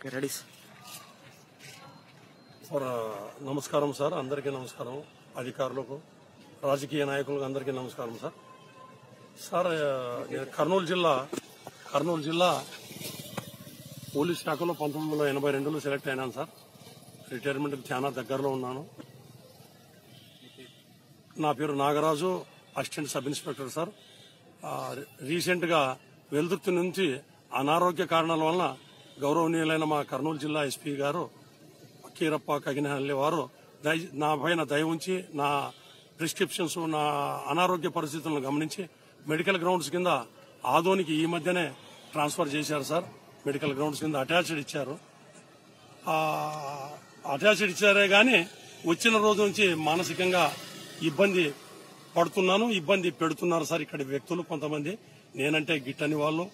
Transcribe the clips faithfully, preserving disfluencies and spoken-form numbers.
Ready sir. నమస్కారం sir, అందరికీ నమస్కారం. అధికారులకు, రాజకీయ నాయకులకు అందరికీ నమస్కారం సార్. సార్ నేను కర్నూలు జిల్లా కర్నూలు జిల్లా పోలీస్ శాఖలో పంతొమ్మిది వందల ఎనభై రెండులో సెలెక్ట్ అయినాను సార్. రిటైర్మెంట్కి చాలా దగ్గరలో ఉన్నాను. నా పేరు Nagaraju, assistant sub inspector sir. Recent గా వెల్దుర్తి నుంచి అనారోగ్య కారణాల వలన గౌరవనీయులైన మా కర్నూలు జిల్లా ఎస్పీ గారు కీరప్ప కగినహల్లి వారు నా పైన దయ ఉంచి నా ప్రిస్క్రిప్షన్స్, నా అనారోగ్య పరిస్థితులను గమనించి మెడికల్ గ్రౌండ్స్ కింద ఆదోనికి ఈ మధ్యనే ట్రాన్స్ఫర్ చేశారు సార్. మెడికల్ గ్రౌండ్స్ కింద అటాచ్డ్ ఇచ్చారు. అటాచ్డ్ ఇచ్చారే గాని వచ్చిన రోజు నుంచి మానసికంగా ఇబ్బంది పడుతున్నాను, ఇబ్బంది పెడుతున్నారు సార్ ఇక్కడ వ్యక్తులు కొంతమంది. నేనంటే గిట్టని వాళ్ళు,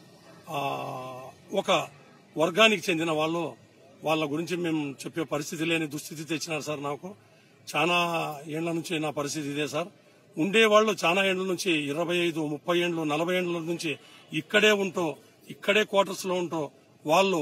ఒక వర్గానికి చెందిన వాళ్ళు, వాళ్ళ గురించి మేము చెప్పే పరిస్థితి లేని దుస్థితి తెచ్చినారు సార్. నాకు చాలా ఏళ్ల నుంచి నా పరిస్థితి ఇదే సార్. ఉండేవాళ్లు చాలా ఏళ్ల నుంచి ఇరవై ఐదు ముప్పై ఏళ్లు నలభై ఏళ్ల నుంచి ఇక్కడే ఉంటూ ఇక్కడే క్వార్టర్స్ లో ఉంటూ వాళ్ళు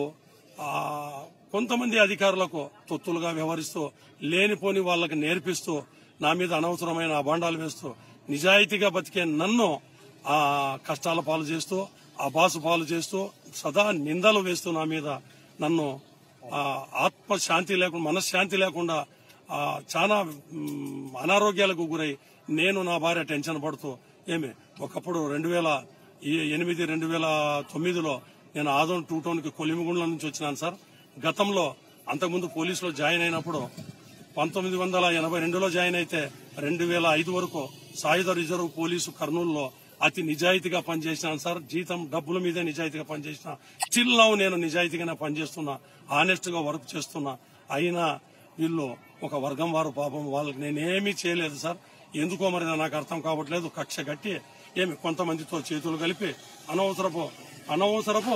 కొంతమంది అధికారులకు తొత్తులుగా వ్యవహరిస్తూ లేనిపోని వాళ్ళకి నేర్పిస్తూ నా మీద అనవసరమైన అభాండాలు వేస్తూ నిజాయితీగా బతికే నన్ను ఆ కష్టాల పాలు చేస్తూ అబాసు పాలు చేస్తూ సదా నిందలు వేస్తూ నా మీద నన్ను ఆత్మశాంతి లేకుండా మనశ్శాంతి లేకుండా చాలా అనారోగ్యాలకు గురై నేను నా భార్య టెన్షన్ పడుతూ ఏమి ఒకప్పుడు రెండు వేల ఎనిమిది రెండు వేల తొమ్మిదిలో నేను ఆదోన్ టూ టౌన్ కి కొలిమిగుండ్ల నుంచి వచ్చినాను సార్. గతంలో అంతకుముందు పోలీసులో జాయిన్ అయినప్పుడు పంతొమ్మిది వందల ఎనభై రెండులో జాయిన్ అయితే రెండు వేల ఐదు వరకు సాయుధ రిజర్వ్ పోలీసు కర్నూలులో అతి నిజాయితీగా పనిచేసినాను సార్. జీతం డబ్బుల మీదే నిజాయితీగా పనిచేసిన. స్టిల్ నౌ నేను నిజాయితీగానే పనిచేస్తున్నా, ఆనెస్ట్ గా వర్క్ చేస్తున్నా. అయినా వీళ్ళు ఒక వర్గం వారు పాపం, వాళ్ళకి నేనేమీ చేయలేదు సార్. ఎందుకో మరి నాకు అర్థం కావట్లేదు. కక్ష కట్టి ఏమి కొంతమందితో చేతులు కలిపి అనవసరపు అనవసరపు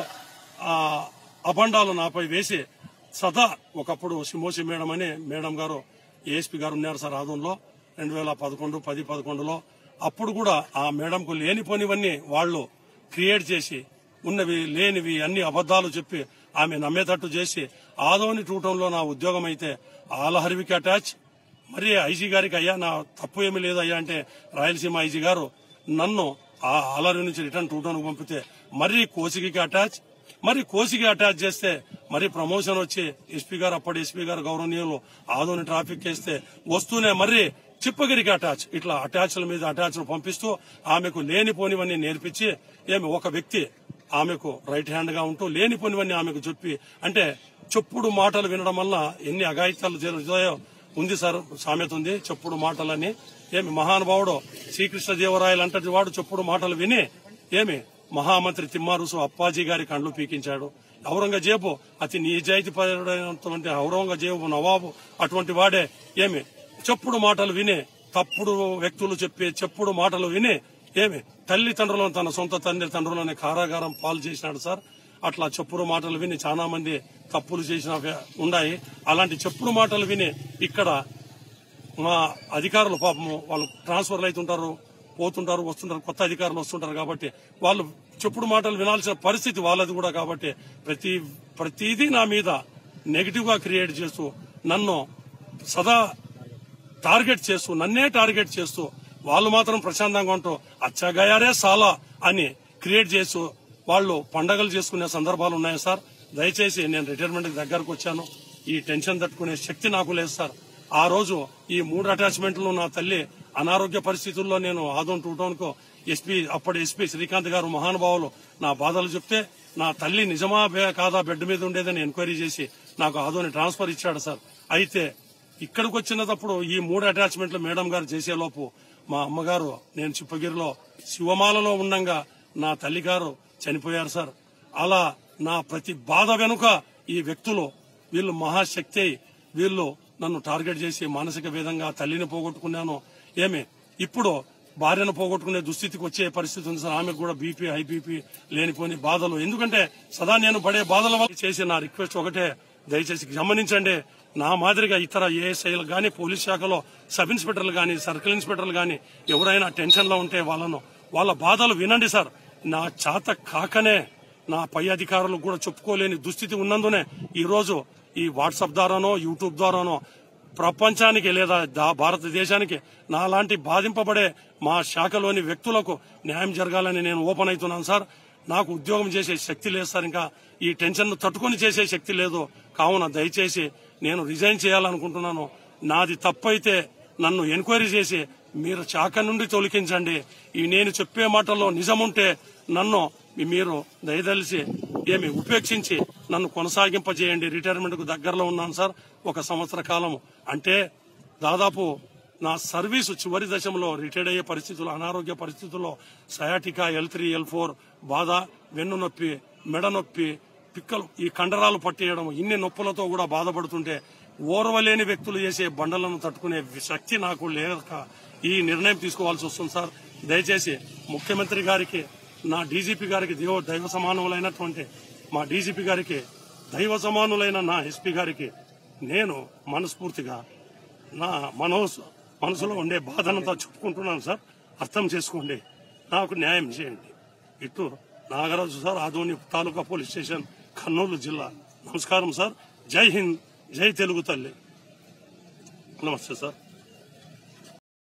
అబండాలు నాపై వేసి సదా ఒకప్పుడు సిమోసి మేడం అని మేడం గారు ఏఎస్పీ గారు ఉన్నారు సార్ ఆదంలో రెండు వేల పదకొండు పది పదకొండులో. అప్పుడు కూడా ఆ మేడంకు లేనిపోనివన్నీ వాళ్ళు క్రియేట్ చేసి ఉన్నవి లేనివి అన్ని అబద్దాలు చెప్పి ఆమె నమ్మేటట్టు చేసి ఆదోని టూ టౌన్ లో నా ఉద్యోగం అయితే ఆలహరివికి అటాచ్. మరి ఐజీ గారికి అయ్యా నా తప్పు ఏమీ లేదు అయ్యా అంటే రాయలసీమ ఐజీ గారు నన్ను ఆ ఆలహరి నుంచి రిటర్న్ టూ టౌన్ కు పంపితే మరి కోసిగికి అటాచ్. మరి కోసికి అటాచ్ చేస్తే మరి ప్రమోషన్ వచ్చి ఎస్పీ గారు అప్పటి ఎస్పీ గారు గౌరవనీయులు ఆదోని ట్రాఫిక్ చేస్తే వస్తూనే మరి చిప్పగిరికి అటాచ్. ఇట్లా అటాచ్ల మీద అటాచ్లు పంపిస్తూ ఆమెకు లేనిపోనివన్నీ నేర్పించి ఏమి ఒక వ్యక్తి ఆమెకు రైట్ హ్యాండ్ గా ఉంటూ లేనిపోనివన్నీ ఆమెకు చెప్పి, అంటే చెప్పుడు మాటలు వినడం వల్ల ఎన్ని అఘాయిత్యాలు జరుగుతాయో ఉంది సార్. సామెత ఉంది చెప్పుడు మాటలని. ఏమి మహానుభావుడు శ్రీకృష్ణదేవరాయలు అంతటి వాడు చెప్పుడు మాటలు విని ఏమి మహామంత్రి తిమ్మారుసు అప్పాజీ గారి కండ్లు పీకించాడు. ఔరంగజేబు అతి నిజాయితీ పడినటువంటి ఔరంగజేబు నవాబు అటువంటి వాడే ఏమి చెప్పుడు మాటలు విని, తప్పుడు వ్యక్తులు చెప్పే చెప్పుడు మాటలు విని ఏమి తల్లిదండ్రులను తన సొంత తల్లిదండ్రులని కారాగారం పాలు చేసినాడు సార్. అట్లా చెప్పుడు మాటలు విని చాలా మంది తప్పులు చేసిన ఉన్నాయి. అలాంటి చెప్పుడు మాటలు విని ఇక్కడ మా అధికారులు పాపము వాళ్ళు ట్రాన్స్ఫర్లు అవుతుంటారు, పోతుంటారు, వస్తుంటారు, కొత్త అధికారులు వస్తుంటారు. కాబట్టి వాళ్ళు చెప్పుడు మాటలు వినాల్సిన పరిస్థితి వాళ్ళది కూడా. కాబట్టి ప్రతి ప్రతిదీ నా మీద నెగిటివ్ గా క్రియేట్ చేస్తూ నన్ను సదా టార్గెట్ చేస్తూ నన్నే టార్గెట్ చేస్తూ వాళ్ళు మాత్రం ప్రశాంతంగా ఉంటూ అచ్చగాయారే సాలా అని క్రియేట్ చేస్తూ వాళ్ళు పండగలు చేసుకునే సందర్భాలు ఉన్నాయి సార్. దయచేసి నేను రిటైర్మెంట్ దగ్గరకు వచ్చాను. ఈ టెన్షన్ తట్టుకునే శక్తి నాకు లేదు సార్. ఆ రోజు ఈ మూడు అటాచ్మెంట్లు నా తల్లి అనారోగ్య పరిస్థితుల్లో నేను ఆదోన్ టూ టౌన్ కు ఎస్పీ అప్పటి ఎస్పీ శ్రీకాంత్ గారు మహానుభావులు నా బాధలు చెప్తే నా తల్లి నిజమా కాదా బెడ్ మీద ఉండేదని ఎంక్వైరీ చేసి నాకు ఆదోని ట్రాన్స్ఫర్ ఇచ్చాడు సార్. అయితే ఇక్కడికి వచ్చినప్పుడు ఈ మూడు అటాచ్మెంట్లు మేడం గారు చేసేలోపు మా అమ్మగారు నేను చిప్పగిరిలో శివమాలలో ఉండంగా నా తల్లి గారు చనిపోయారు సార్. అలా నా ప్రతి బాధ వెనుక ఈ వ్యక్తులు వీళ్ళు మహాశక్తి వీళ్ళు నన్ను టార్గెట్ చేసి మానసిక విధంగా తల్లిని పోగొట్టుకున్నాను. ఏమి ఇప్పుడు భార్యను పోగొట్టుకునే దుస్థితికి వచ్చే పరిస్థితి ఉంది సార్. ఆమెకు కూడా బీపీ హై బీపీ లేనిపోని బాధలు. ఎందుకంటే సదా నేను పడే బాధల వల్ల చేసి నా రిక్వెస్ట్ ఒకటే, దయచేసి గమనించండి. నా మాదిరిగా ఇతర ఏఎస్ఐలు గానీ పోలీస్ శాఖలో సబ్ ఇన్స్పెక్టర్లు గానీ సర్కిల్ ఇన్స్పెక్టర్లు గానీ ఎవరైనా టెన్షన్ లో ఉంటే వాళ్ళను వాళ్ళ బాధలు వినండి సార్. నా చేత కాకనే నా పై అధికారులకు కూడా చెప్పుకోలేని దుస్థితి ఉన్నందునే ఈ రోజు ఈ వాట్సాప్ ద్వారానో యూట్యూబ్ ద్వారానో ప్రపంచానికి లేదా భారతదేశానికి నాలాంటి బాధింపబడే మా శాఖలోని వ్యక్తులకు న్యాయం జరగాలని నేను ఓపెన్ అవుతున్నాను సార్. నాకు ఉద్యోగం చేసే శక్తి లేదు సార్. ఇంకా ఈ టెన్షన్ ను తట్టుకొని చేసే శక్తి లేదు. కావున దయచేసి నేను రిజైన్ చేయాలనుకుంటున్నాను. నాది తప్పైతే నన్ను ఎంక్వైరీ చేసి మీరు శాఖ నుండి తొలగించండి. ఈ నేను చెప్పే మాటల్లో నిజముంటే నన్ను మీరు దయదలిసి ఏమి ఉపేక్షించి నన్ను కొనసాగింపజేయండి. రిటైర్మెంట్ కు దగ్గరలో ఉన్నాను సార్. ఒక సంవత్సర కాలం అంటే దాదాపు నా సర్వీసు చివరి దశలో రిటైర్డ్ అయ్యే పరిస్థితుల్లో అనారోగ్య పరిస్థితుల్లో sciatica L three L four బాధ, వెన్ను నొప్పి, మెడ నొప్పి, పిక్కలు ఈ కండరాలు పట్టేయడం, ఇన్ని నొప్పులతో కూడా బాధపడుతుంటే ఓర్వలేని వ్యక్తులు చేసే బండలను తట్టుకునే శక్తి నాకు లేక ఈ నిర్ణయం తీసుకోవాల్సి వస్తుంది సార్. దయచేసి ముఖ్యమంత్రి గారికి, నా డీజీపీ గారికి, దేవ దైవ సమానులైనటువంటి మా డీజీపీ గారికి, దైవ సమానులైన నా ఎస్పీ గారికి నేను మనస్ఫూర్తిగా నా మనసు మనసులో ఉండే బాధనంతా చెప్పుకుంటున్నాను సార్. అర్థం చేసుకోండి, నాకు న్యాయం చేయండి. ఇటు Nagaraju sir, Adoni taluka police station, Kurnool జిల్లా. నమస్కారం సార్. జై హింద్, జై తెలుగు తల్లి. నమస్తే సార్.